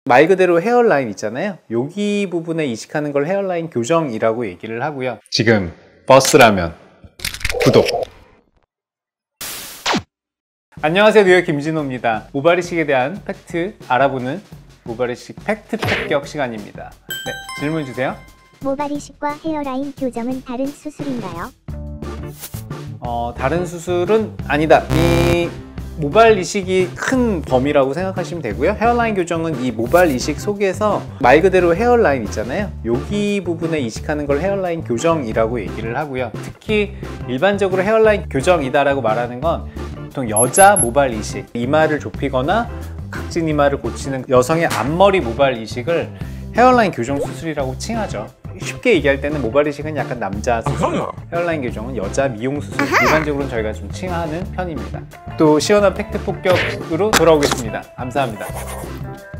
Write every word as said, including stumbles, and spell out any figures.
말 그대로 헤어라인 있잖아요. 여기 부분에 이식하는 걸 헤어라인 교정이라고 얘기를 하고요. 지금 버스라면 구독! 안녕하세요, 뉴욕 김진호입니다. 모발 이식에 대한 팩트 알아보는 모발 이식 팩트 폭격 시간입니다. 네, 질문 주세요. 모발 이식과 헤어라인 교정은 다른 수술인가요? 어, 다른 수술은 아니다. 이 모발 이식이 큰 범위라고 생각하시면 되고요. 헤어라인 교정은 이 모발 이식 속에서 말 그대로 헤어라인 있잖아요. 여기 부분에 이식하는 걸 헤어라인 교정이라고 얘기를 하고요. 특히 일반적으로 헤어라인 교정이다라고 말하는 건 보통 여자 모발 이식, 이마를 좁히거나 각진 이마를 고치는 여성의 앞머리 모발 이식을 헤어라인 교정 수술이라고 칭하죠. 쉽게 얘기할 때는 모발 이식은 약간 남자 수술, 헤어라인 교정은 여자 미용 수술, 일반적으로는 저희가 좀 칭하는 편입니다. 또 시원한 팩트 폭격으로 돌아오겠습니다. 감사합니다.